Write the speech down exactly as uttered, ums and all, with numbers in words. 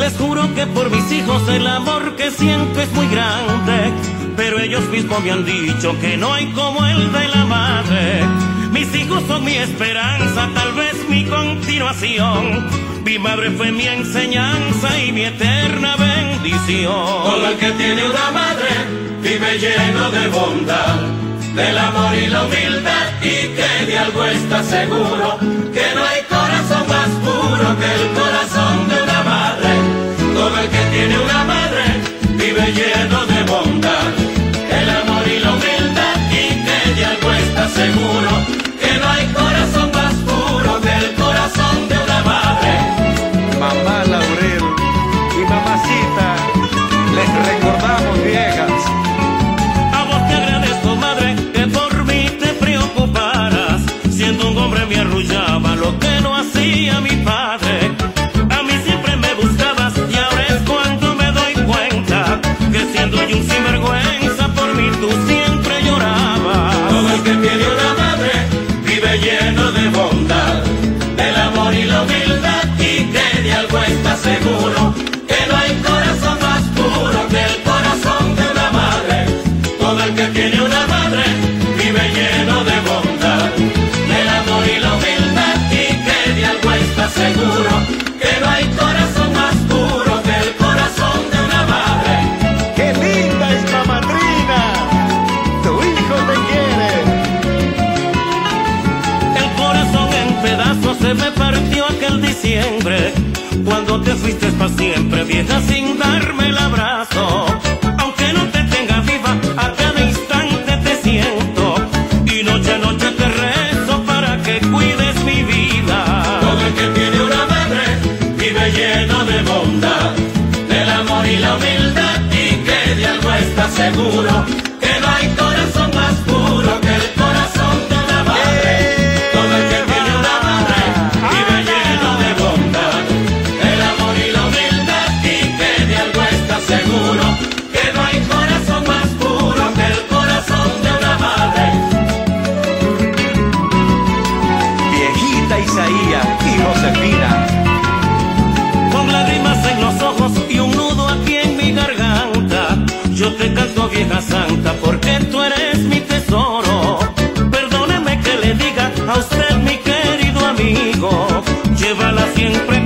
Les juro que por mis hijos el amor que siento es muy grande, pero ellos mismos me han dicho que no hay como el de la madre. Mis hijos son mi esperanza, tal vez mi continuación. Mi madre fue mi enseñanza y mi eterna bendición. Todo el que tiene una madre vive lleno de bondad, del amor y la humildad, y que de algo está seguro, que no hay corazón más puro que el corazón de una madre. Todo el que tiene una madre vive lleno de bondad, el amor y la humildad, y que de algo está seguro, que no hay corazón más puro que el corazón de una madre. Mamá Laurel y mamacita, les recordamos viejas. A vos te agradezco, madre, que por mí te preocuparas. Siendo un hombre me arrullaba lo que no hacía mi padre. A mí siempre me buscabas y ahora es cuando me doy cuenta que siendo yo un sinvergüenza, por mí tú siempre llorabas. Todo el que tiene una madre vive lleno de bondad, del amor y la humildad, y que de algo está seguro, que no hay corazón más puro que el corazón de una madre. Todo el que tiene una madre vive lleno de bondad, del amor y la humildad, y que de algo está seguro, que no hay corazón más puro que el corazón de una madre. ¡Qué linda es mamadrina! ¡Tu hijo te quiere! El corazón en pedazos se me partió aquel diciembre, cuando te fuiste pa' siempre, vieja, sin darme el abrazo. Aunque no te tenga viva, a cada instante te siento, y noche a noche te rezo para que cuides mi vida. Todo el que tiene una madre vive lleno de bondad, del amor y la humildad, y que de algo está seguro, que no hay corazón más puro que el corazón de una madre. Todo el que tiene una madre vive lleno de bondad, del amor y la humildad, y que de algo está seguro, que no hay corazón más puro que el corazón de una madre. Viejita Isaías y Josefina. Con lágrimas en los ojos y un nudo aquí en mi garganta, yo te canto, vieja santa, porque tú eres mi tesoro. Perdóneme que le diga a usted, mi querido amigo, llévala siempre